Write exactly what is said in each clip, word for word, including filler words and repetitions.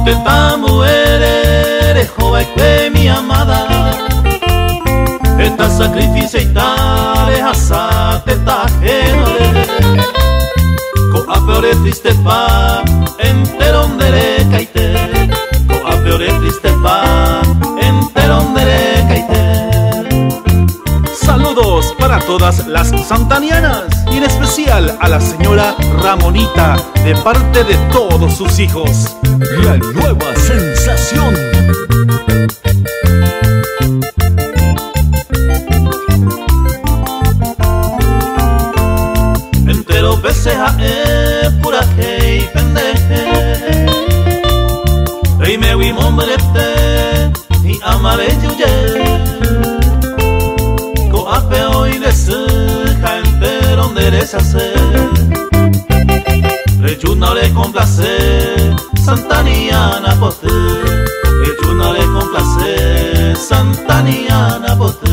Contenta muere, joven que mi amada, esta sacrificio y tale hasate tajeno, co a peore triste pa, enteron de caite, co a peore triste pa, enteron de caite. Saludos para todas las santanianas y en especial a la señora Ramonita de parte de todos sus hijos. La nueva sensación. Entero peseja e pura que pendeje, y me vi mombrete y amaré yuye. Coapeo y deseja entero endereza ser, reyuna le complace Santaniana pote, reyuna le complace Santaniana pote.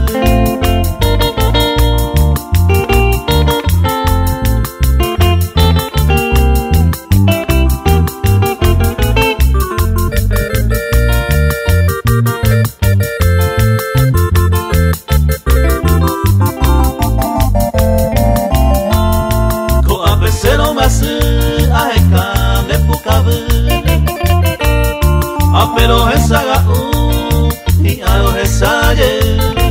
Pero esa gaú y a los ensayos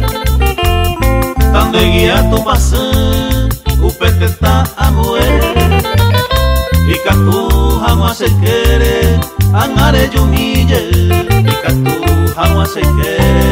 tan de guía tu pase upete está a muere y catu jamás se quiere angare yumille y catu jamás se quiere